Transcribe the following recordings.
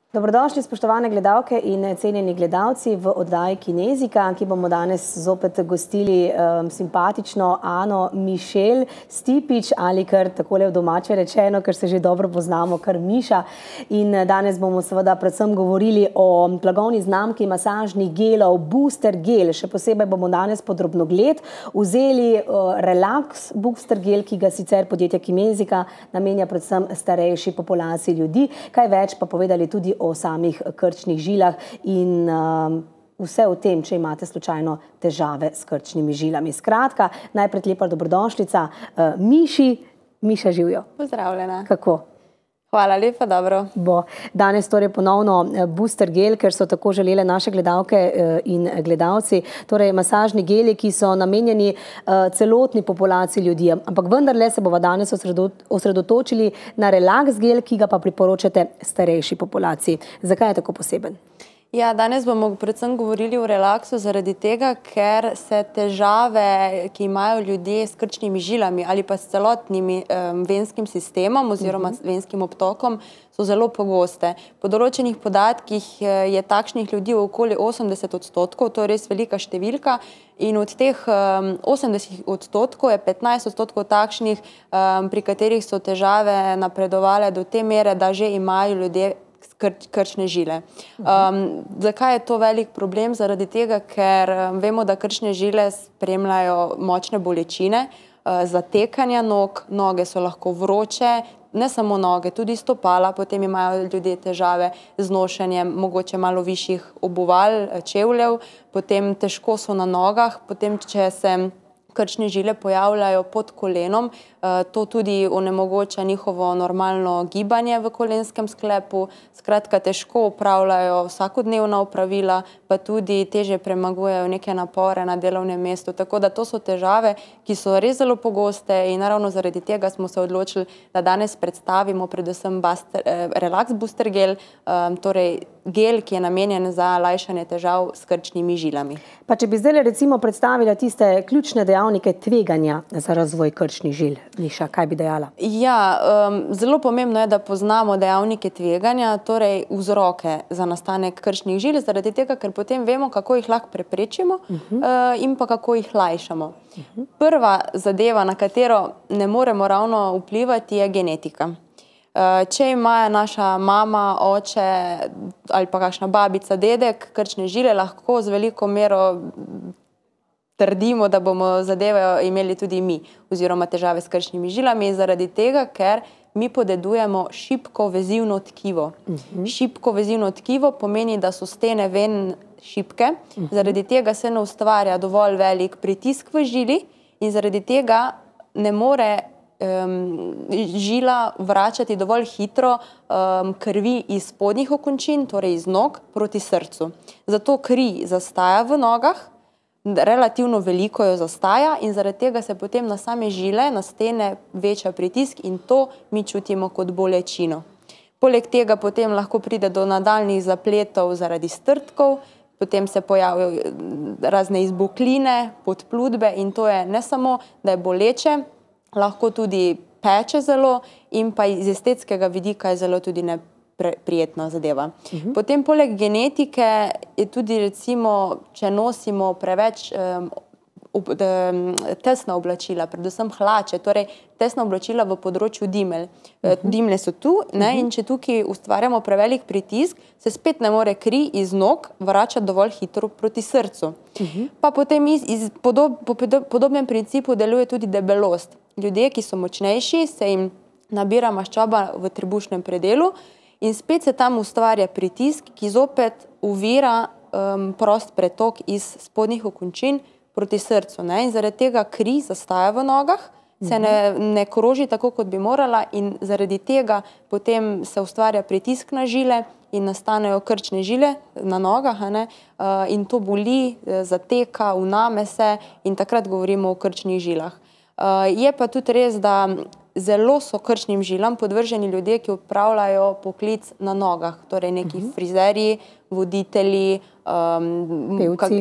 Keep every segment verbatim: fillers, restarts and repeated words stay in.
Dobrodošli, spoštovane gledalke in cenjeni gledalci v oddaji Kinezika, ki bomo danes zopet gostili um, simpatično Ano Mišel Stipič, ali kar takole v domače rečeno, ker se že dobro poznamo, kar Miša. In danes bomo seveda predvsem govorili o blagovni znamki masažnih gelov Booster Gel. Še posebej bomo danes pod drobnogled vzeli uh, Relax Booster Gel, ki ga sicer podjetje Kinezika namenja predvsem starejši populaciji ljudi. Kaj več pa povedali tudi o samih krčnih žilah in um, vse o tem, če imate slučajno težave s krčnimi žilami. Skratka, najprej lepa dobrodošlica uh, Miši. Miša, živjo. Pozdravljena. Kako? Hvala lepa, dobro. Bo. Danes torej ponovno Booster Gel, ker so tako želele naše gledalke in gledalci. Torej masažni geli, ki so namenjeni uh, celotni populaciji ljudi. Ampak vendarle se bova danes osredotočili na Relax Gel, ki ga pa priporočate starejši populaciji. Zakaj je tako poseben? Ja, danes bomo predvsem govorili o relaksu zaradi tega, ker se težave, ki imajo ljudje s krčnimi žilami ali pa s celotnim um, venskim sistemom oziroma uh-huh. venskim obtokom, so zelo pogoste. Po določenih podatkih je takšnih ljudi okoli osemdeset odstotkov, to je res velika številka, in od teh um, osemdeset odstotkov je petnajst odstotkov takšnih, um, pri katerih so težave napredovale do te mere, da že imajo ljudje krčne žile. Um, zakaj je to velik problem? Zaradi tega, ker vemo, da krčne žile spremljajo močne bolečine, uh, zatekanja nog, noge so lahko vroče, ne samo noge, tudi stopala, potem imajo ljudje težave z nošenjem mogoče malo višjih obuval, čevljev, potem težko so na nogah, potem če se krčne žile pojavljajo pod kolenom, to tudi onemogoča njihovo normalno gibanje v kolenskem sklepu, skratka težko opravljajo vsakodnevna opravila, pa tudi težje premagujejo neke napore na delovnem mestu. Tako da to so težave, ki so res zelo pogoste in naravno zaradi tega smo se odločili, da danes predstavimo predvsem Buster, eh, Relax Booster Gel, um, torej gel, ki je namenjen za lajšanje težav s krčnimi žilami. Pa če bi zdaj recimo predstavila tiste ključne dejavnike tveganja za razvoj krčnih žil, Miša, kaj bi dejala? Ja, um, zelo pomembno je, da poznamo dejavnike tveganja, torej vzroke za nastanek krčnih žil, zaradi tega, ker potem vemo, kako jih lahko preprečimo uh-huh. uh, in pa kako jih lajšamo. Uh-huh. Prva zadeva, na katero ne moremo ravno vplivati, je genetika. Uh, če ima naša mama, oče ali pa kakšna babica, dedek krčne žile, lahko z veliko mero trdimo, da bomo zadeve imeli tudi mi, oziroma težave s krčnimi žilami, zaradi tega, ker mi podedujemo šibko vezivno tkivo. Uh-huh. Šibko vezivno tkivo pomeni, da so stene ven šibke, uh-huh. zaradi tega se ne ustvarja dovolj velik pritisk v žili in zaradi tega ne more um, žila vračati dovolj hitro um, krvi iz spodnjih okončin, torej iz nog, proti srcu. Zato kri zastaja v nogah, relativno veliko jo zastaja in zaradi tega se potem na same žile, na stene veča pritisk in to mi čutimo kot bolečino. Poleg tega potem lahko pride do nadaljnih zapletov zaradi strtkov, potem se pojavijo razne izbokline, podplutbe in to je ne samo, da je boleče, lahko tudi peče zelo in pa iz estetskega vidika je zelo tudi ne prijetna zadeva. Uh-huh. Potem poleg genetike je tudi recimo, če nosimo preveč um, ob, um, tesna oblačila, predvsem hlače, torej tesna oblačila v področju dimelj. Uh-huh. Dimlje so tu, ne, uh-huh. in če tukaj ustvarjamo prevelik pritisk, se spet ne more kri iz nog vračati dovolj hitro proti srcu. Uh-huh. Pa potem iz, iz podob, po podobnem principu deluje tudi debelost. Ljudje, ki so močnejši, se jim nabira maščoba v trebušnem predelu, in spet se tam ustvarja pritisk, ki zopet uvira um, prost pretok iz spodnjih okončin proti srcu. Ne? In zaradi tega kri zastaja v nogah, se ne, ne kroži tako, kot bi morala in zaradi tega potem se ustvarja pritisk na žile in nastanejo krčne žile na nogah, ne? Uh, in to boli, zateka, vname se in takrat govorimo o krčnih žilah. Uh, je pa tudi res, da zelo so krčnim žilam podvrženi ljudje, ki opravljajo poklic na nogah, torej neki uh-huh. frizerji, voditelji, um, pevci.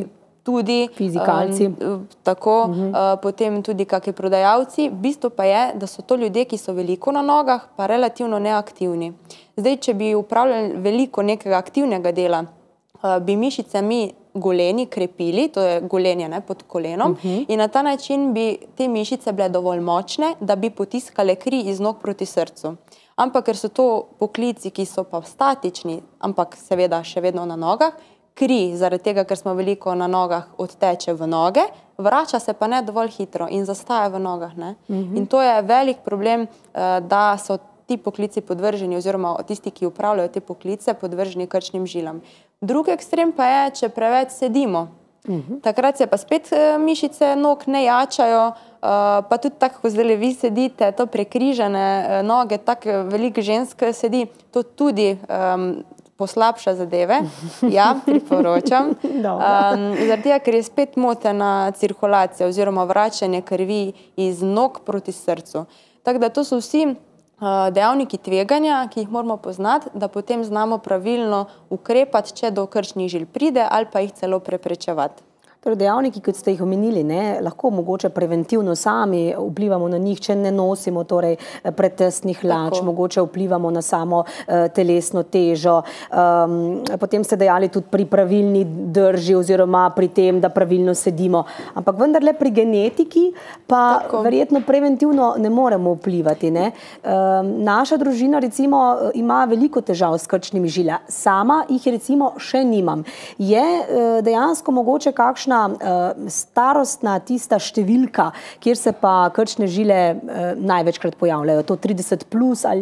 tudi fizikalci, um, tako, uh -huh. uh, potem tudi kakšni prodajalci. Bistvo pa je, da so to ljudje, ki so veliko na nogah, pa relativno neaktivni. Zdaj, če bi upravljali veliko nekega aktivnega dela, uh, bi mišice mi goleni krepili, to je golenje ne, pod kolenom, uh -huh. in na ta način bi te mišice bile dovolj močne, da bi potiskale kri iz nog proti srcu. Ampak ker so to poklici, ki so pa statični, ampak seveda še vedno na nogah, kri, zaradi tega, ker smo veliko na nogah, odteče v noge, vrača se pa ne dovolj hitro in zastaja v nogah. Ne? Uh-huh. In to je velik problem, da so ti poklici podvrženi oziroma tisti, ki upravljajo te poklice, podvrženi krčnim žilam. Drugi ekstrem pa je, če preveč sedimo. Uh-huh. Takrat se pa spet mišice nog ne jačajo, pa tudi tako, ko zdaj vi sedite, to prekrižane noge, tako veliko žensk sedi, to tudi um, poslabša zadeve, ja, priporočam, um, zaradi tega, ker je spet motena cirkulacija oziroma vračanje krvi iz nog proti srcu. Tako da to so vsi uh, dejavniki tveganja, ki jih moramo poznati, da potem znamo pravilno ukrepati, če do krčnih žil pride ali pa jih celo preprečevati. Torej, dejavniki, kot ste jih omenili, ne, lahko mogoče preventivno sami vplivamo na njih, če ne nosimo torej, pretesnih hlač, tako. Mogoče vplivamo na samo uh, telesno težo. Um, potem ste dejali tudi pri pravilni drži oziroma pri tem, da pravilno sedimo. Ampak vendarle pri genetiki pa tako. Verjetno preventivno ne moremo vplivati. Ne? Um, naša družina recimo ima veliko težav s krčnimi žilami. Sama jih recimo še nimam. Je uh, dejansko mogoče kakšna Uh, starostna tista številka, kjer se pa krčne žile uh, največkrat pojavljajo, to trideset plus ali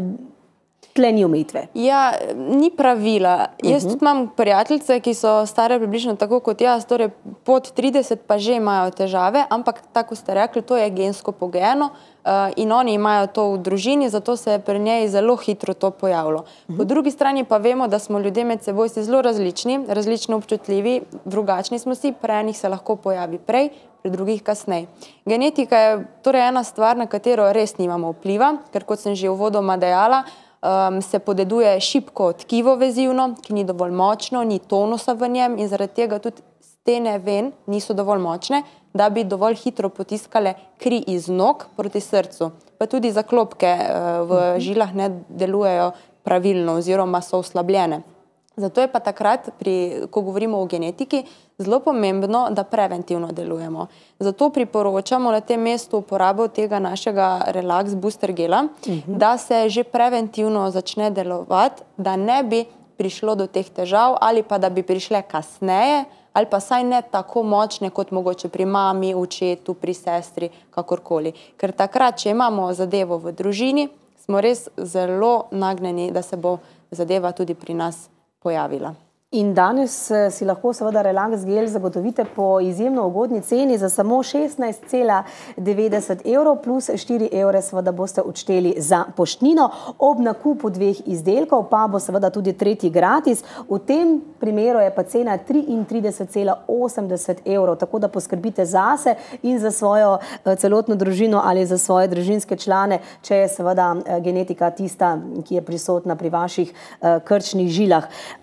tle ni omejitve? Ja, ni pravila. Uh-huh. Jaz tudi imam prijateljice, ki so stare približno tako kot jaz, torej pod trideset pa že imajo težave, ampak tako ste rekli, to je gensko pogojeno uh, in oni imajo to v družini, zato se je pri njej zelo hitro to pojavilo. Uh-huh. Po drugi strani pa vemo, da smo ljudje med seboj si zelo različni, različno občutljivi, drugačni smo si, pri enih se lahko pojavi prej, pri drugih kasneje. Genetika je torej ena stvar, na katero res nimamo vpliva, ker kot sem že uvodoma dejala, Um, se podeduje šibko tkivo vezivno, ki ni dovolj močno, ni tonusa v njem in zaradi tega tudi stene ven niso dovolj močne, da bi dovolj hitro potiskale kri iz nog proti srcu. Pa tudi zaklopke uh, v žilah ne delujejo pravilno oziroma so oslabljene. Zato je pa takrat, pri, ko govorimo o genetiki, zelo pomembno, da preventivno delujemo. Zato priporočamo na tem mestu uporabo tega našega Relax Booster gela, uh-huh. da se že preventivno začne delovati, da ne bi prišlo do teh težav ali pa da bi prišle kasneje ali pa saj ne tako močne kot mogoče pri mami, očetu, pri sestri, kakorkoli. Ker takrat, če imamo zadevo v družini, smo res zelo nagnjeni, da se bo zadeva tudi pri nas pojavila. In danes si lahko seveda Relax gel zagotovite po izjemno ugodni ceni za samo šestnajst cela devetdeset evrov plus štiri evre seveda boste odšteli za poštnino. Ob nakupu dveh izdelkov pa bo seveda tudi tretji gratis. V tem primeru je pa cena triintrideset cela osemdeset evrov, tako da poskrbite zase in za svojo celotno družino ali za svoje družinske člane, če je seveda genetika tista, ki je prisotna pri vaših krčnih žilah.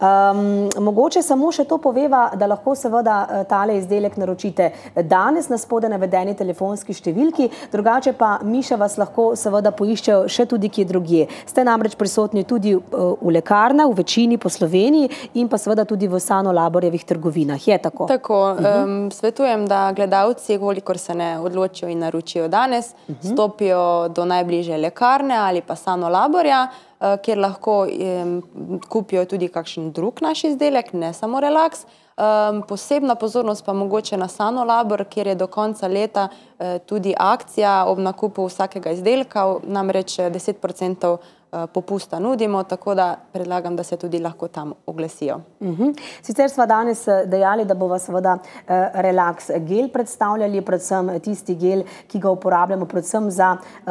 Um, Mogoče samo še to poveva, da lahko seveda tale izdelek naročite danes na spodaj navedeni telefonski številki, drugače pa Miša vas lahko seveda poiščejo še tudi kje drugje. Ste namreč prisotni tudi v lekarnah, v večini po Sloveniji in pa seveda tudi v Sanolaborjevih trgovinah. Je tako? Tako. Uh-huh. um, svetujem, da gledalci, kolikor se ne odločijo in naročijo danes, uh-huh. stopijo do najbližje lekarne ali pa Sanolaborja, kjer lahko um, kupijo tudi kakšen drug naš izdelek, ne samo Relax. Um, posebna pozornost pa mogoče na Sanolabor, kjer je do konca leta uh, tudi akcija ob nakupu vsakega izdelka, namreč deset procentov popusta nudimo, tako da predlagam, da se tudi lahko tam oglasijo. Uh-huh. Sicer sva danes dejali, da bova seveda Relax gel predstavljali, predvsem tisti gel, ki ga uporabljamo predvsem za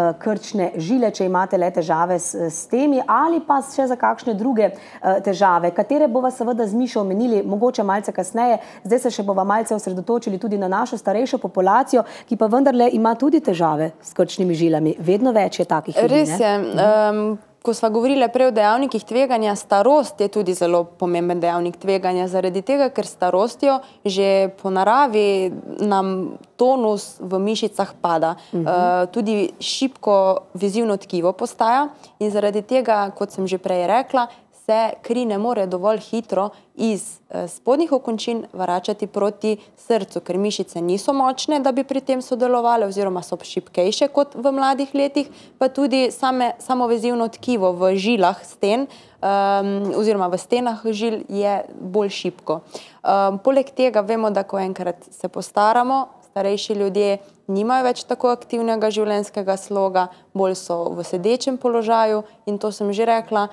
krčne žile, če imate le težave s, s temi ali pa še za kakšne druge težave, katere bova seveda z Mišo omenili mogoče malce kasneje. Zdaj se še bova malce osredotočili tudi na našo starejšo populacijo, ki pa vendarle ima tudi težave s krčnimi žilami. Vedno več je takih ljudi, Res je. Um, ko sva govorili prej o dejavnikih tveganja, starost je tudi zelo pomemben dejavnik tveganja, zaradi tega, ker starostjo že po naravi nam tonus v mišicah pada. Uh-huh. uh, tudi šibko vezivno tkivo postaja in zaradi tega, kot sem že prej rekla, se kri ne more dovolj hitro iz eh, spodnjih okončin vračati proti srcu, ker mišice niso močne, da bi pri tem sodelovali oziroma so šibkejše kot v mladih letih, pa tudi same, samo vezivno tkivo v žilah sten um, oziroma v stenah žil je bolj šibko. Um, poleg tega vemo, da ko enkrat se postaramo, starejši ljudje nimajo več tako aktivnega življenjskega sloga, bolj so v sedečem položaju in to sem že rekla,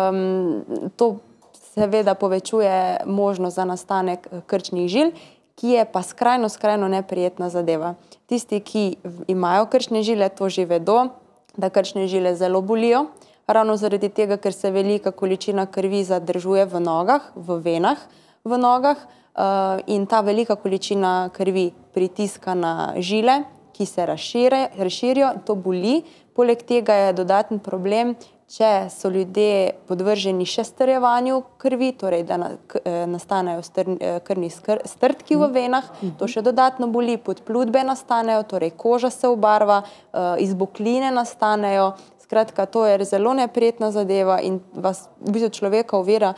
um, to seveda povečuje možnost za nastanek krčnih žil, ki je pa skrajno, skrajno neprijetna zadeva. Tisti, ki imajo krčne žile, to že vedo, da krčne žile zelo bolijo, ravno zaradi tega, ker se velika količina krvi zadržuje v nogah, v venah v nogah, Uh, in ta velika količina krvi pritiska na žile, ki se razšire, razširijo, to boli. Poleg tega je dodaten problem, če so ljudje podvrženi še strjevanju krvi, torej da na, k, nastanejo str, krvni skr, strtki v venah, to še dodatno boli, podplutbe nastanejo, torej koža se obarva, uh, izbokline nastanejo. Skratka, to je zelo neprijetna zadeva in vas v bistvu človeka ovira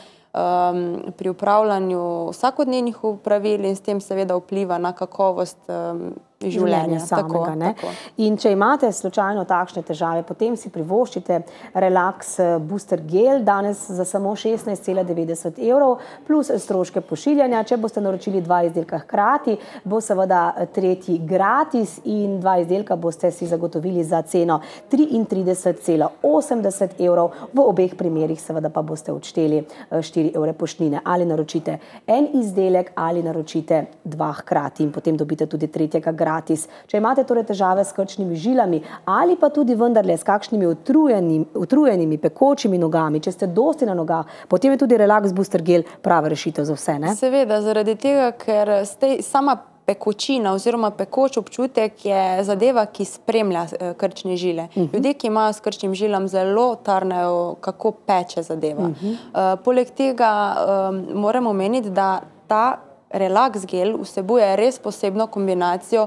Um, pri upravljanju vsakodnevnih upravil in s tem seveda vpliva na kakovost um, življenja. Samega, tako, ne? tako. In če imate slučajno takšne težave, potem si privoščite Relax Booster Gel, danes za samo šestnajst cela devetdeset evrov, plus stroške pošiljanja. Če boste naročili dva izdelka hkrati, bo seveda tretji gratis in dva izdelka boste si zagotovili za ceno triintrideset cela osemdeset evrov. V obeh primerih seveda pa boste odšteli štiri evre poštnine. Ali naročite en izdelek ali naročite dva hkrati in potem dobite tudi tretjega gratis. Gratis. Če imate torej težave s krčnimi žilami ali pa tudi vendarle s kakšnimi utrujenimi, utrujenimi, pekočimi nogami, če ste dosti na nogah, potem je tudi Relax Booster Gel prava rešitev za vse, ne? Seveda, zaradi tega, ker ste sama pekočina oziroma pekoč občutek je zadeva, ki spremlja krčne žile. Uh-huh. Ljudje, ki imajo s krčnim žilam, zelo tarnajo, kako peče zadeva. Uh-huh. uh, poleg tega um, moramo omeniti, da ta Relax gel vsebuje res posebno kombinacijo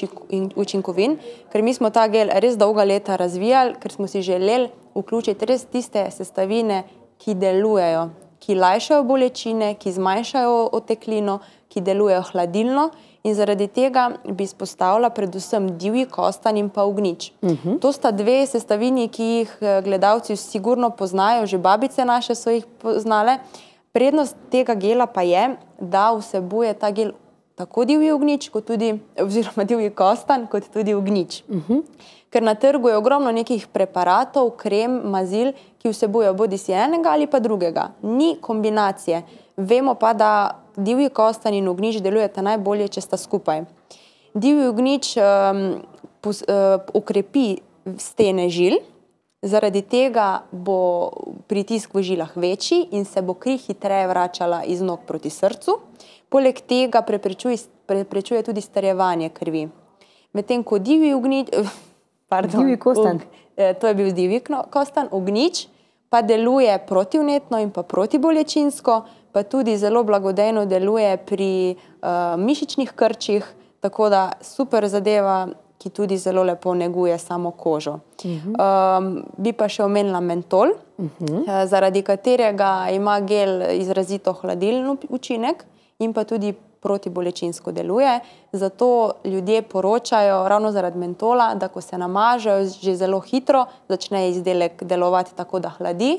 učinkovin, ker mi smo ta gel res dolga leta razvijali, ker smo si želeli vključiti res tiste sestavine, ki delujejo, ki lajšajo bolečine, ki zmanjšajo oteklino, ki delujejo hladilno in zaradi tega bi izpostavila predvsem divji kostanj in pa ognjič. Uh-huh. To sta dve sestavini, ki jih gledalci sigurno poznajo, že babice naše so jih poznale. Prednost tega gela pa je, da vsebuje ta gel tako divji ognjič, kot tudi, oziroma divji kostanj, kot tudi ognjič. Uh-huh. Ker na trgu je ogromno nekih preparatov, krem, mazil, ki vsebujejo bodisi enega ali pa drugega. Ni kombinacije. Vemo pa, da divji kostanj in ognjič delujeta najbolje, če sta skupaj. Divji ognjič um, pos, uh, ukrepi stene žil, zaradi tega bo pritisk v žilah večji in se bo kri hitreje vračala iz nog proti srcu. Poleg tega preprečuje, preprečuje tudi strjevanje krvi. Medtem ko divji ognjič, pardon, divji kostanj, to je bil divji kostanj, ognjič pa deluje protivnetno in pa protibolečinsko, pa tudi zelo blagodejno deluje pri uh, mišičnih krčih, tako da super zadeva, ki tudi zelo lepo neguje samo kožo. Uh-huh. um, bi pa še omenila mentol, uh-huh. zaradi katerega ima gel izrazito hladilni učinek in pa tudi protibolečinsko deluje. Zato ljudje poročajo ravno zaradi mentola, da ko se namažejo že zelo hitro, začne izdelek delovati tako, da hladi.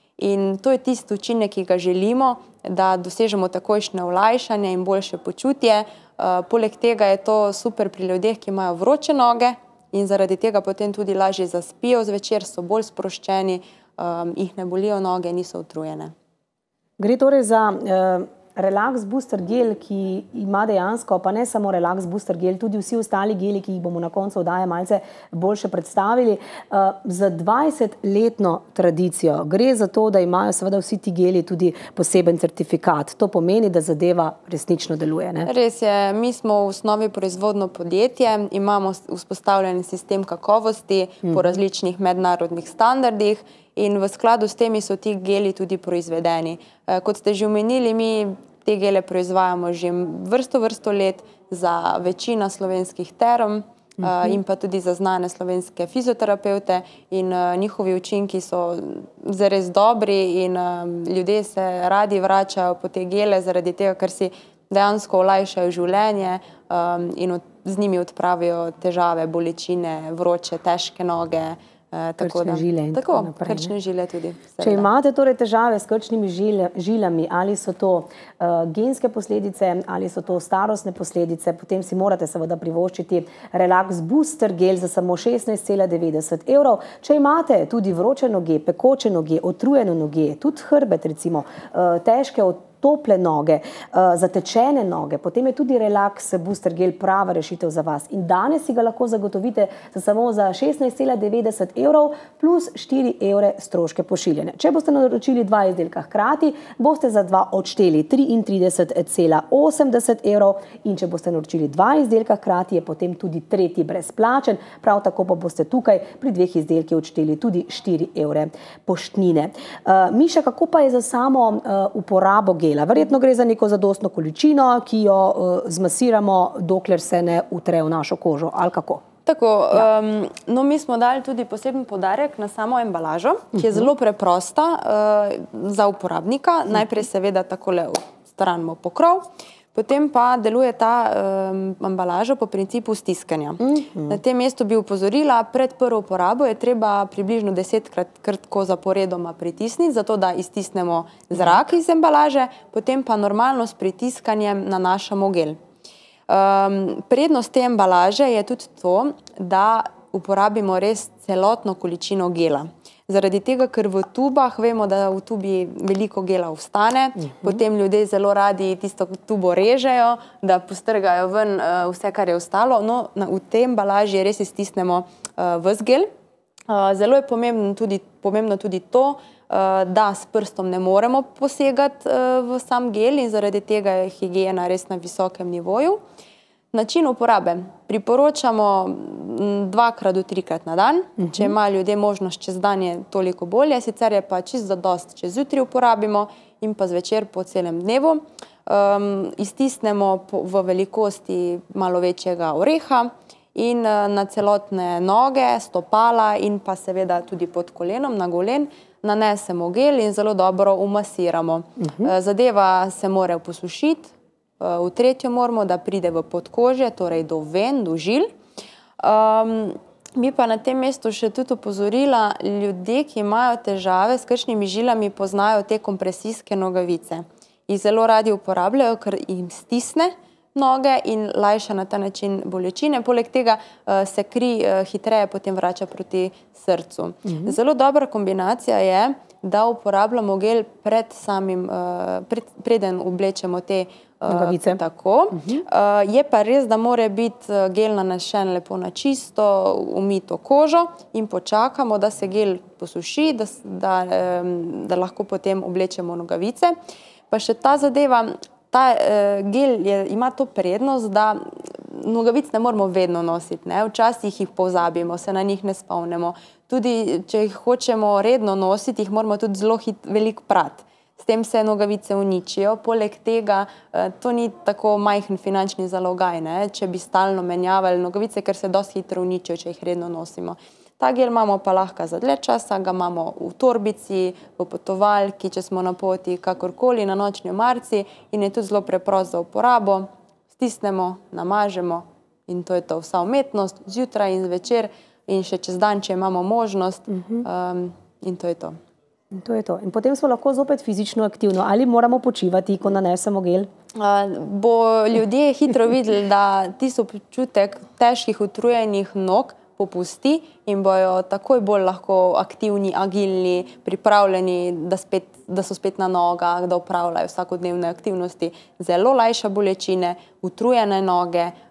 In to je tisti učinek, ki ga želimo, da dosežemo takojšnje olajšanje in boljše počutje. Uh, poleg tega je to super pri ljudeh, ki imajo vroče noge in zaradi tega potem tudi lažje zaspijo zvečer, so bolj sproščeni, um, jih ne bolijo noge, niso utrujene. Gre torej za uh, Relax Booster Gel, ki ima dejansko, pa ne samo Relax Booster Gel, tudi vsi ostali geli, ki jih bomo na koncu oddaje malce boljše predstavili, uh, za dvajsetletno tradicijo. Gre za to, da imajo seveda vsi ti geli tudi poseben certifikat. To pomeni, da zadeva resnično deluje, ne? Res je, mi smo v osnovi proizvodno podjetje, imamo vzpostavljen sistem kakovosti hmm. po različnih mednarodnih standardih in v skladu s temi so ti geli tudi proizvedeni. Kot ste že omenili, mi te gele proizvajamo že vrsto, vrsto let za večina slovenskih term in pa tudi za znane slovenske fizioterapevte in njihovi učinki so zares dobri in ljudje se radi vračajo po te gele zaradi tega, ker si dejansko olajšajo življenje in z njimi odpravijo težave, bolečine, vroče, težke noge. Krčne žile in tako naprej. Krčne žile tudi. Če imate torej težave s krčnimi žilami, ali so to genske posledice, ali so to starostne posledice, potem si morate seveda privoščiti Relax Booster gel za samo šestnajst cela devetdeset evrov. Če imate tudi vroče noge, pekoče noge, utrujene noge, tudi hrbet recimo, težke tople noge, zatečene noge, potem je tudi Relax Booster gel prava rešitev za vas. In danes si ga lahko zagotovite za samo za šestnajst cela devetdeset evrov plus štiri evre stroške pošiljanja. Če boste naročili dva izdelka hkrati, boste za dva odšteli triintrideset cela osemdeset evrov in če boste naročili dva izdelka hkrati, je potem tudi tretji brezplačen. Prav tako pa boste tukaj pri dveh izdelkih odšteli tudi štiri evre poštnine. Miša, kako pa je za samo uporabo gela? Verjetno gre za neko zadostno količino, ki jo zmasiramo, dokler se ne utre v našo kožo, ali kako? Tako, no mi smo dali tudi poseben poudarek na samo embalažo, ki je zelo preprosta za uporabnika. Najprej seveda takole odstranimo pokrov, potem pa deluje ta embalaža po principu stiskanja. Na tem mestu bi upozorila, pred prvo uporabo je treba približno desetkrat krtko zaporedoma pritisniti, zato da iztisnemo zrak iz embalaže, potem pa normalno s pritiskanjem nanašamo gel. Prednost te embalaže je tudi to, da uporabimo res celotno količino gela. Zaradi tega, ker v tubah vemo, da v tubi veliko gela ostane, potem ljudje zelo radi tisto tubo režejo, da postrgajo ven vse, kar je ostalo. No, v tej embalaži res iztisnemo ves gel. Zelo je pomembno tudi to, da s prstom ne moremo posegati v sam gel in zaradi tega je higiena res na visokem nivoju. Način uporabe. Priporočamo dvakrat do trikrat na dan. Če ima ljudje možnost čez dan, je toliko bolje. Sicer je pa čisto zadosti, če zjutraj uporabimo in pa zvečer po celem dnevu. Iztisnemo v velikosti malo večjega oreha in na celotne noge, stopala in pa seveda tudi pod kolenom, na golen, nanesemo gel in zelo dobro umasiramo. Zadeva se mora posušiti. V tretjo moramo, da pride v podkožje, torej do ven, do žil. Mi pa na tem mestu še tudi opozorila, ljudje, ki imajo težave s krčnimi žilami, poznajo te kompresijske nogavice. Jih zelo radi uporabljajo, ker jim stisne noge in lajša na ta način bolečine. Poleg tega se kri hitreje potem vrača proti srcu. Zelo dobra kombinacija je, da uporabljamo gel pred samim, preden oblečemo te nogavice. Tako. Je pa res, da mora biti gel nanesen lepo na čisto, umito kožo in počakamo, da se gel posuši, da lahko potem oblečemo nogavice. Pa še ta zadeva, ta gel ima to prednost, da nogavic ne moramo vedno nositi. Včasih jih pozabimo, se na njih ne spomnimo. Tudi, če jih hočemo redno nositi, jih moramo tudi zelo veliko prati. S tem se nogavice uničijo. Poleg tega, to ni tako majhen finančni zalogaj, če bi stalno menjavali nogavice, ker se dosti hitro uničijo, če jih redno nosimo. Ta gel imamo pa lahko za dlje časa, ga imamo v torbici, v potovalki, če smo na poti, kakorkoli, na nočni omarici in je tudi zelo preprost za uporabo. Stisnemo, namažemo in to je to. Vsa umetnost, zjutraj in zvečer in še čez dan, če imamo možnost in to je to. In to je to. In potem smo lahko zopet fizično aktivno. Ali moramo počivati, ko nanesemo gel? Bo ljudje hitro videli, da tisto občutek težkih utrujenih nog popusti in bojo takoj bolj lahko aktivni, agilni, pripravljeni, da so spet na nogah, da opravljajo vsakodnevne aktivnosti. Zelo lajša bolečine, utrujene noge,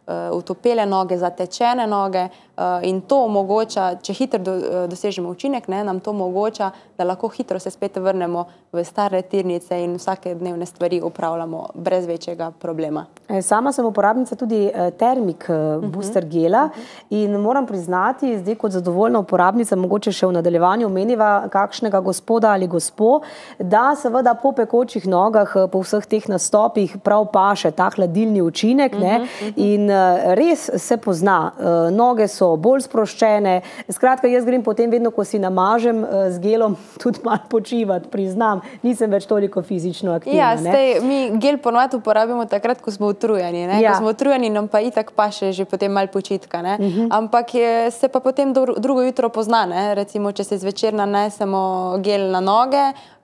utopele noge, zatečene noge in to omogoča, če hitro dosežemo učinek, nam to omogoča, da lahko hitro se spet vrnemo v stare tirnice in vsake dnevne stvari upravljamo brez večjega problema. Sama sem uporabnica tudi Termik Booster gela in moram priznati, zdaj kot zadovoljna uporabnica, mogoče še v nadaljevanju omeniva kakšnega gospoda ali gospo, da seveda po pekočih nogah, po vseh teh nastopih prav paše ta hladilni učinek in res se pozna. Noge so bolj sproščene. Skratka, jaz grem potem vedno, ko si namažem z gelom, tudi malo počivati, priznam. Nisem več toliko fizično aktivna. Ja, zdaj, mi gel ponovadi uporabimo takrat, ko smo utrujeni. Ko smo utrujeni, nam pa itak paše že potem malo počitka. Ampak se pa potem drugo jutro pozna. Recimo, če se zvečer nanesemo gel na noge,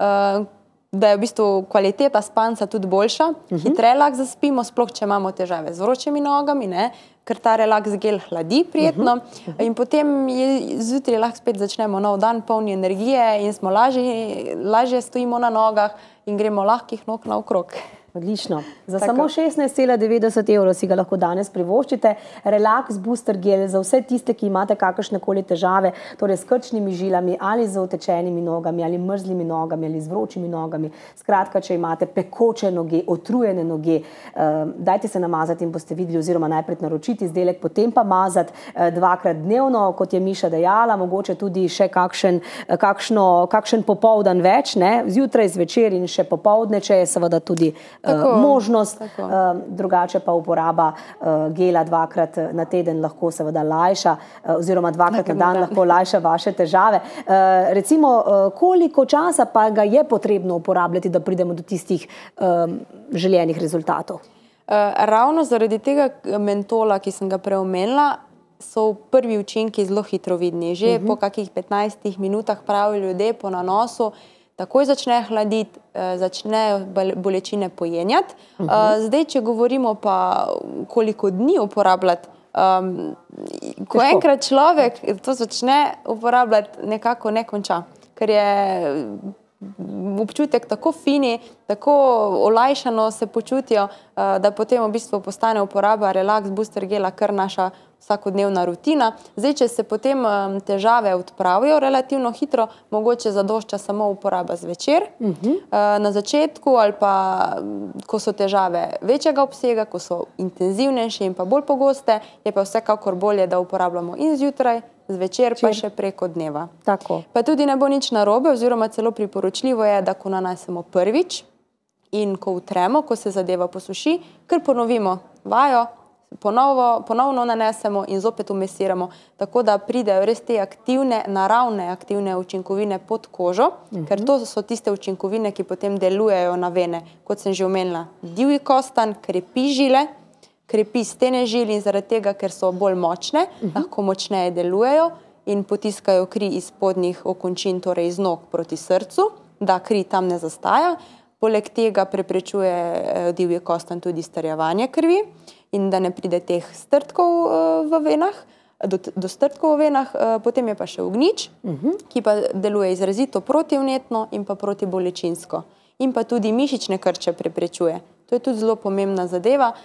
da je v bistvu kvaliteta spanca tudi boljša, hitreje lahko zaspimo, sploh če imamo težave z vročimi nogami, ker ta relaks gel hladi prijetno in potem zjutraj lahko spet začnemo nov dan, polni energije in smo lažje stojimo na nogah in gremo lahkih nog naokrog. Odlično. Za samo šestnajst cela devetdeset evrov si ga lahko danes privoščite. Relax Booster gel za vse tiste, ki imate kakršnekoli težave, torej s krčnimi žilami ali z utečenimi nogami ali mrzlimi nogami ali z vročimi nogami. Skratka, če imate pekoče noge, otrujene noge, dajte se namazati in boste videli oziroma najprej naročiti izdelek, potem pa mazati dvakrat dnevno, kot je Miša dejala, mogoče tudi še kakšen popoldan več, zjutraj, zvečer in še popoldne, če je seveda tudi možnost, drugače pa uporaba gela dvakrat na teden lahko seveda lajša oziroma dvakrat na dan lahko lajša vaše težave. Recimo, koliko časa pa ga je potrebno uporabljati, da pridemo do tistih željenih rezultatov? Ravno zaradi tega mentola, ki sem ga preomenila, so prvi učinki zelo hitro vidni. Že po kakih petnajstih minutah pravijo ljudje po nanosu, takoj začne hladiti, začnejo bolečine pojenjati. Zdaj, če govorimo pa koliko dni uporabljati, ko enkrat človek to začne uporabljati, nekako ne konča, ker je občutek tako fini, tako olajšano se počutijo, da potem v bistvu postane uporaba Relax Booster gela kar naša vsakodnevna rutina. Zdaj, če se potem težave odpravijo relativno hitro, mogoče zadošča samo uporaba zvečer, na začetku ali pa, ko so težave večjega obsega, ko so intenzivnejše in pa bolj pogoste, je pa vsekakor bolje, da uporabljamo in zjutraj, zvečer pa še preko dneva. Pa tudi ne bo nič narobe oziroma celo priporočljivo je, da ko nanesemo prvič in ko utremo, ko se zadeva posuši, kar ponovimo vajo, ponovno nanesemo in zopet umesiramo, tako da pridejo res te aktivne, naravne aktivne učinkovine pod kožo, ker to so tiste učinkovine, ki potem delujejo na vene. Kot sem že omenila, divji kostanj krepi žile, krepi stene žil in zaradi tega, ker so bolj močne, lahko močneje delujejo in potiskajo kri iz spodnjih okončin, torej iz nog proti srcu, da kri tam ne zastaja. Poleg tega preprečuje divji kostanj tudi strjevanje krvi in da ne pride teh strtkov v venah, do strtkov v venah. Potem je pa še ognjič, ki pa deluje izrazito protivnetno in pa protibolečinsko. In pa tudi mišične krče preprečuje. To je tudi zelo pomembna zadeva,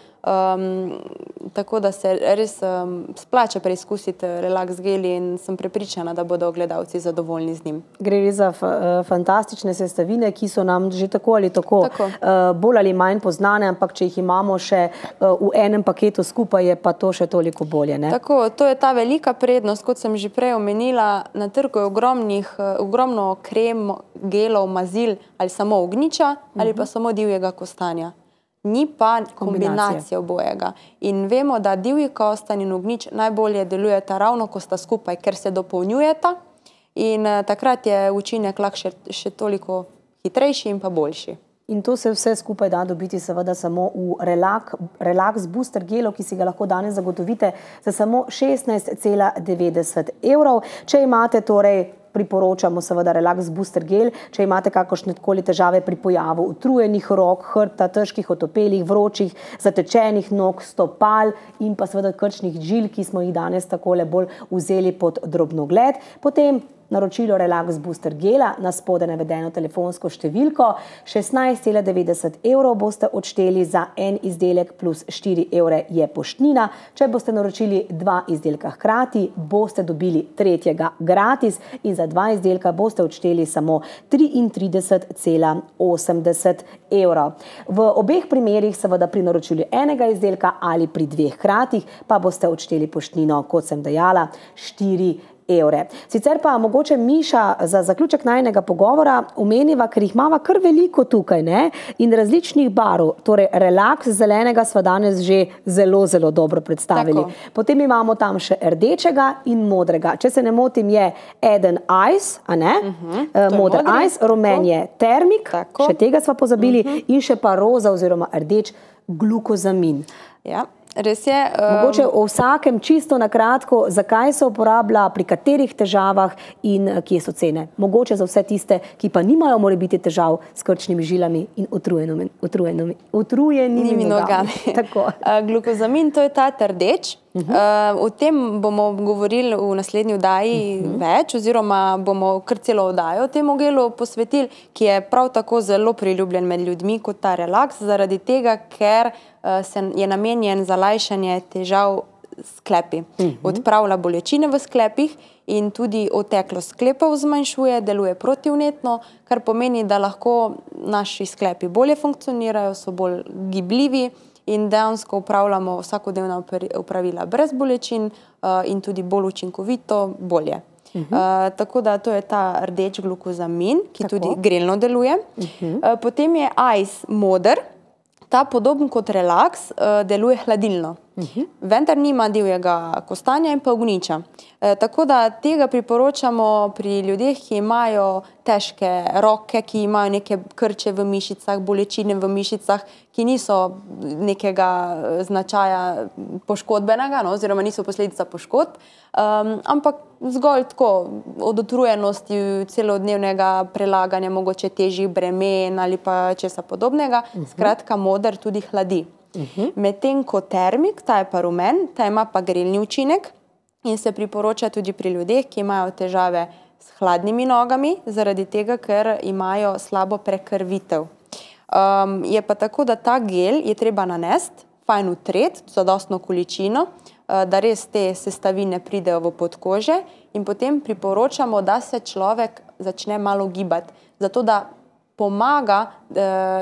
tako da se res splača preizkusiti Relax gel in sem prepričana, da bodo gledalci zadovoljni z njim. Gre res za fantastične sestavine, ki so nam že tako ali tako bolj ali manj poznane, ampak če jih imamo še v enem paketu skupaj, je pa to še toliko bolje. Tako, to je ta velika prednost, kot sem že prej omenila, na trgu je ogromno krem, gelov, mazil ali samo ognjiča ali pa samo divjega kostanja. Ni pa kombinacija obojega. In vemo, da divji kostanj in ognjič najbolje delujeta ravno, ko sta skupaj, ker se dopolnjujeta in takrat je učinek lahko še toliko hitrejši in pa boljši. In to se vse skupaj da dobiti seveda samo v Relax Booster gelu, ki si ga lahko danes zagotovite za samo šestnajst cela devetdeset evrov. Če imate torej, priporočamo seveda Relax Booster gel, če imate kakršnekoli težave pri pojavu utrujenih rok, hrbta, težkih otopelih, vročih, zatečenih nog, stopal in pa seveda krčnih žil, ki smo jih danes takole bolj vzeli pod drobnogled. Potem naročilo Relax Booster gela na spodaj navedeno telefonsko številko. šestnajst cela devetdeset evrov boste odšteli za en izdelek plus štiri evre je poštnina. Če boste naročili dva izdelka hkrati, boste dobili tretjega gratis in za dva izdelka boste odšteli samo triintrideset cela osemdeset evrov. V obeh primerih, seveda pri naročilu enega izdelka ali pri dveh hkratih, pa boste odšteli poštnino, kot sem dejala, štiri evre. Sicer pa mogoče, Miša, za zaključek najinega pogovora omeniva, ker jih imava kar veliko tukaj, ne? In različnih barv, torej Relax zelenega sva danes že zelo, zelo dobro predstavili. Tako. Potem imamo tam še rdečega in modrega. Če se ne motim, je eden Ice, a ne? Uh-huh. Moder Ice, rumen je Termik, tako. Še tega sva pozabili, uh-huh. In še pa roza oziroma rdeč Glukozamin. Ja. Res je. Mogoče o vsakem čisto na kratko, zakaj se uporablja, pri katerih težavah in kje so cene. Mogoče za vse tiste, ki pa nimajo morebiti težav s krčnimi žilami in utrujenimi, utrujenimi, utrujenimi nogami. nogami. Glukozamin, to je ta rdeč. Uh -huh. uh, o tem bomo govorili v naslednji oddaji uh -huh. več, oziroma bomo kar celo oddajo temu gelu posvetili, ki je prav tako zelo priljubljen med ljudmi kot ta Relax, zaradi tega, ker uh, se je namenjen za lajšanje težav s sklepi. Uh -huh. Odpravlja bolečine v sklepih in tudi oteklost sklepov zmanjšuje, deluje protivnetno, kar pomeni, da lahko naši sklepi bolje funkcionirajo, so bolj gibljivi in dejansko upravljamo vsakodnevna opravila brez bolečin uh, in tudi bolj učinkovito, bolje. Uh -huh. uh, tako da to je ta rdeč glukozamin, ki tako. Tudi grelno deluje. Uh -huh. uh, potem je Ice moder, ta podoben kot Relax uh, deluje hladilno. Uh -huh. Vendar nima divjega kostanja in pa ognjiča. E, tako da tega priporočamo pri ljudeh, ki imajo težke roke, ki imajo neke krče v mišicah, bolečine v mišicah, ki niso nekega značaja poškodbenega, no, oziroma niso posledica poškodb, um, ampak zgolj tako od utrujenosti, celodnevnega prelaganja, mogoče težjih bremen ali pa česa podobnega. Uh -huh. Skratka, moder tudi hladi. Uh -huh. Medtem ko Termik, ta je pa rumen, ta ima pa grelni učinek in se priporoča tudi pri ljudeh, ki imajo težave s hladnimi nogami, zaradi tega, ker imajo slabo prekrvitev. Um, je pa tako, da ta gel je treba nanesti, fajn utret, zadostno količino, uh, da res te sestavine pridejo v podkože in potem priporočamo, da se človek začne malo gibati, zato da pomaga uh,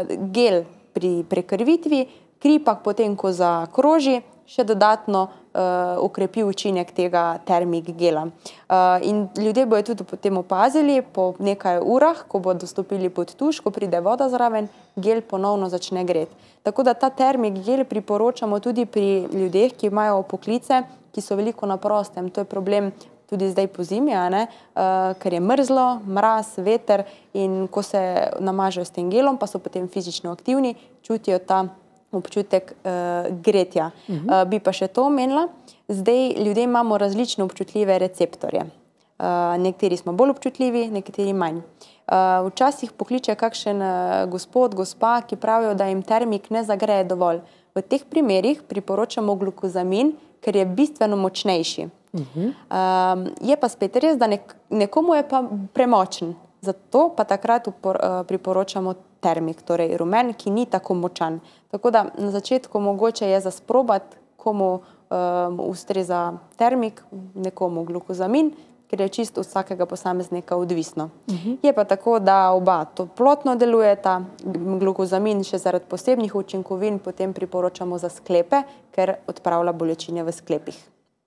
gel pri prekrvitvi, kripak potem, ko zakroži, še dodatno uh, ukrepi učinek tega Termik gela. Uh, in ljudje bojo tudi potem opazili, po nekaj urah, ko bodo stopili pod tuš, ko pride voda zraven, gel ponovno začne greti. Tako da ta Termik gel priporočamo tudi pri ljudeh, ki imajo poklice, ki so veliko na prostem. To je problem tudi zdaj po zimi, a ne? Uh, ker je mrzlo, mraz, veter in ko se namažejo s tem gelom, pa so potem fizično aktivni, čutijo ta občutek uh, gretja. Uh -huh. uh, bi pa še to omenila, zdaj ljudje imamo različne občutljive receptorje. Uh, nekateri smo bolj občutljivi, nekateri manj. Uh, včasih pokliče kakšen uh, gospod, gospa, ki pravijo, da jim Termik ne zagreje dovolj. V teh primerih priporočamo glukozamin, ker je bistveno močnejši. Uh -huh. uh, je pa spet res, da nek nekomu je pa premočen. Zato pa takrat upor, uh, priporočamo Termik, torej rumen, ki ni tako močan. Tako da na začetku mogoče je za sprobati, komu um, ustreza Termik, nekomu glukozamin, ker je čisto vsakega posameznika odvisno. Uh-huh. Je pa tako, da oba toplotno delujeta, glukozamin še zaradi posebnih učinkovin potem priporočamo za sklepe, ker odpravlja bolečine v sklepih.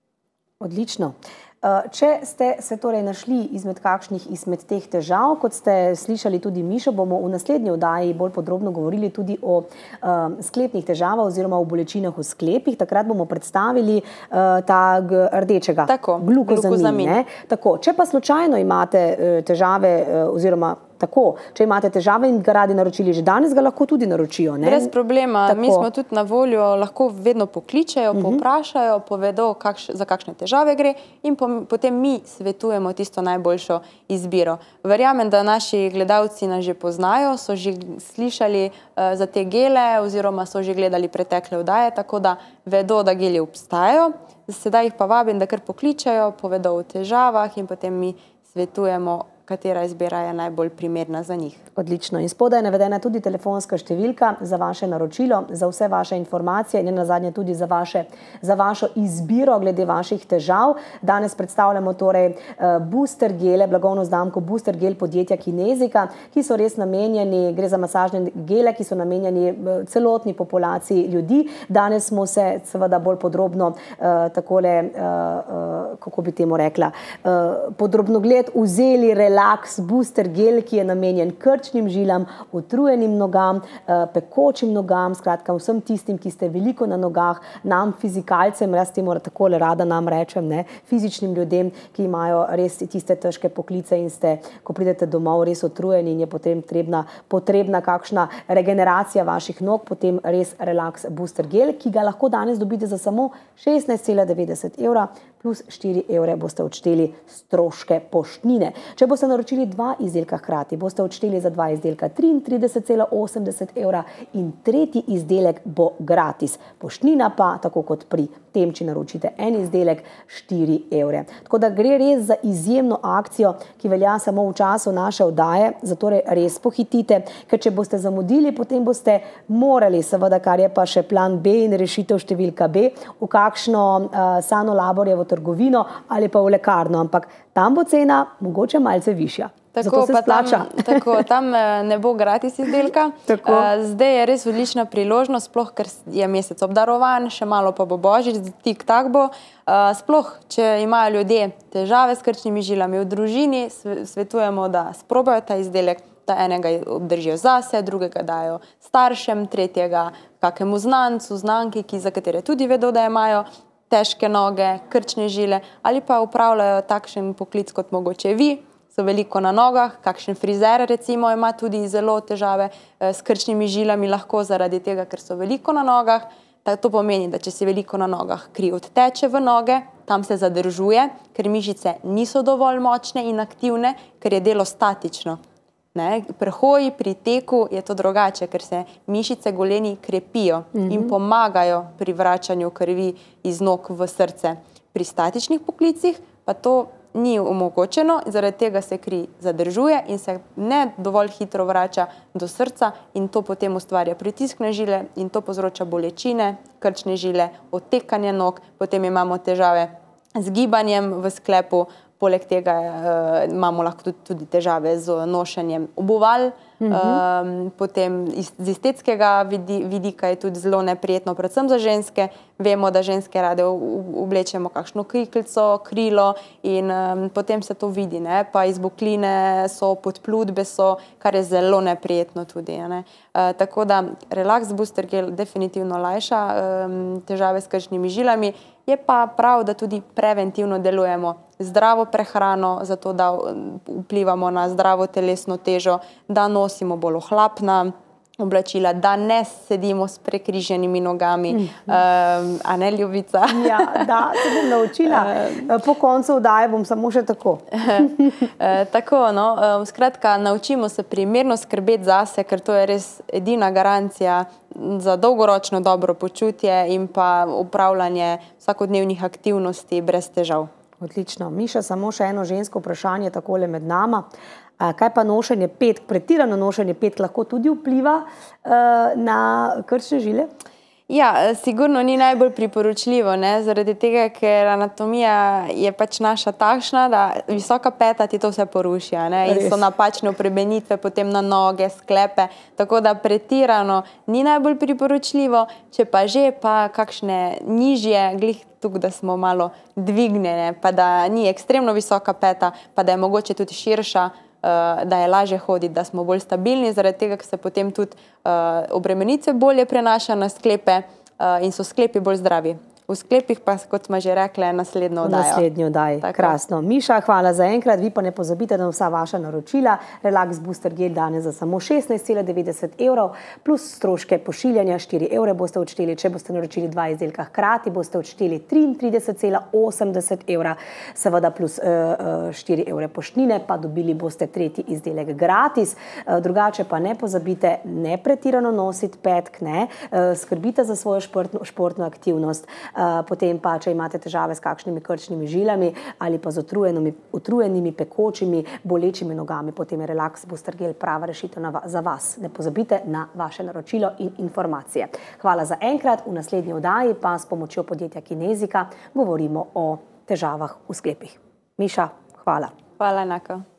Odlično. Če ste se torej našli izmed kakšnih izmed teh težav, kot ste slišali tudi Mišo, bomo v naslednji oddaji bolj podrobno govorili tudi o um, sklepnih težavah oziroma o bolečinah v sklepih. Takrat bomo predstavili uh, ta rdečega Tako, glukozamin. glukozamin. Tako, če pa slučajno imate uh, težave uh, oziroma tako, če imate težave in ga radi naročili že danes, ga lahko tudi naročijo, ne? Brez problema. Tako. Mi smo tudi na voljo, lahko vedno pokličejo, uh-huh. poprašajo, povedo, kakš, za kakšne težave gre in po, potem mi svetujemo tisto najboljšo izbiro. Verjamem, da naši gledalci nas že poznajo, so že slišali uh, za te gele oziroma so že gledali pretekle oddaje, tako da vedo, da geli obstajajo. Sedaj jih pa vabim, da kar pokličejo, povedo o težavah in potem mi svetujemo, katera izbira je najbolj primerna za njih. Odlično. In spodaj je navedena tudi telefonska številka za vaše naročilo, za vse vaše informacije in nenazadnje tudi za, vaše, za vašo izbiro glede vaših težav. Danes predstavljamo torej uh, booster gele, blagovno znamko Booster Gel podjetja Kinezika, ki so res namenjeni, gre za masažne gele, ki so namenjeni uh, celotni populaciji ljudi. Danes smo se seveda bolj podrobno uh, takole, uh, uh, kako bi temu rekla, uh, podrobnogled vzeli Relax Booster Gel, ki je namenjen krčnim žilam, utrujenim nogam, pekočim nogam, skratka vsem tistim, ki ste veliko na nogah, nam fizikalcem, jaz temu takole rada nam rečem, ne, fizičnim ljudem, ki imajo res tiste težke poklice in ste, ko pridete domov, res utrujeni in je potem potrebna, potrebna kakšna regeneracija vaših nog, potem res Relax Booster Gel, ki ga lahko danes dobite za samo šestnajst cela devetdeset evra, plus štiri evre boste odšteli stroške poštnine. Če boste naročili dva izdelka hkrati, boste odšteli za dva izdelka triintrideset cela osemdeset evra in tretji izdelek bo gratis. Poštnina pa, tako kot pri tem, če naročite en izdelek, štiri evre. Tako da gre res za izjemno akcijo, ki velja samo v času naše oddaje, zato res pohitite, ker če boste zamudili, potem boste morali, seveda, kar je pa še plan B in rešitev številka B, v kakšno uh, Sano Laborjevo trgovino ali pa v lekarno, ampak tam bo cena mogoče malce višja. Tako, pa tam, tako, tam ne bo gratis izdelka. Zdaj je res odlična priložnost, sploh ker je mesec obdarovan, še malo pa bo božič, tik tak bo. Sploh, če imajo ljudje težave s krčnimi žilami v družini, svetujemo, da sprobajo ta izdelek, da enega obdržijo zase, drugega dajo staršem, tretjega kakemu znancu, znanki, ki, za katere tudi vedo, da imajo težke noge, krčne žile, ali pa upravljajo takšen poklic kot mogoče vi, so veliko na nogah, kakšen frizer recimo ima tudi zelo težave s krčnimi žilami, lahko zaradi tega, ker so veliko na nogah. To pomeni, da če si veliko na nogah, kri odteče v noge, tam se zadržuje, ker mišice niso dovolj močne in aktivne, ker je delo statično. Ne, pri hoji, pri teku je to drugače, ker se mišice goleni krepijo mm-hmm. in pomagajo pri vračanju krvi iz nog v srce. Pri statičnih poklicih pa to ni omogočeno, zaradi tega se kri zadržuje in se ne dovolj hitro vrača do srca in to potem ustvarja pritisk na žile in to povzroča bolečine, krčne žile, odtekanje nog, potem imamo težave z gibanjem v sklepu. Poleg tega uh, imamo lahko tudi, tudi težave z nošenjem obuval, mm-hmm. um, potem iz, z estetskega vidi, vidika je tudi zelo neprijetno, predvsem za ženske. Vemo, da ženske rade oblečemo kakšno kriklico, krilo in um, potem se to vidi, ne? Pa izbokline so, podplutbe so, kar je zelo neprijetno tudi. Ne? Uh, tako da Relax Booster Gel definitivno lajša um, težave s krčnimi žilami, je pa prav, da tudi preventivno delujemo. Zdravo prehrano, zato da vplivamo na zdravo telesno težo, da nosimo bolj ohlapna oblačila, da ne sedimo s prekriženimi nogami, mm-hmm. um, a ne ljubica? Ja, da, se bom naučila. Po koncu vdaje bom samo še tako. Tako, no, um, skratka, naučimo se primerno skrbeti zase, ker to je res edina garancija za dolgoročno dobro počutje in pa upravljanje vsakodnevnih aktivnosti brez težav. Odlično. Miša, samo še eno žensko vprašanje takole med nama. Kaj pa nošenje petk, pretirano nošenje petk lahko tudi vpliva na krčne žile? Ja, sigurno ni najbolj priporočljivo, ne, zaradi tega, ker anatomija je pač naša takšna, da visoka peta ti to vse poruši, ne, in so napačne opremenitve potem na noge, sklepe, tako da pretirano ni najbolj priporočljivo, če pa že, pa kakšne nižje, glih tukaj, da smo malo dvignjene, pa da ni ekstremno visoka peta, pa da je mogoče tudi širša, da je lažje hoditi, da smo bolj stabilni, zaradi tega, ker se potem tudi obremenice bolje prenaša na sklepe in so sklepi bolj zdravi. V sklepih pa, kot smo že rekli, naslednjo oddajo. Naslednjo oddajo, krasno. Miša, hvala za enkrat, vi pa ne pozabite na vsa vaša naročila. Relax Booster Gel danes za samo šestnajst cela devetdeset evrov, plus stroške pošiljanja štiri evre boste odšteli. Če boste naročili dva izdelka hkrati, boste odšteli triintrideset cela osemdeset evra, seveda plus uh, štiri evre poštnine, pa dobili boste tretji izdelek gratis. Uh, drugače pa ne pozabite, ne pretirano nositi petk, ne, uh, skrbite za svojo športno, športno aktivnost. potem pa, če imate težave s kakšnimi krčnimi žilami ali pa z utrujenimi, utrujenimi pekočimi, bolečimi nogami, potem je Relax Booster Gel prava rešitev za vas. Ne pozabite na vaše naročilo in informacije. Hvala za enkrat, v naslednji oddaji pa s pomočjo podjetja Kinezika govorimo o težavah v sklepih. Miša, hvala. Hvala enako.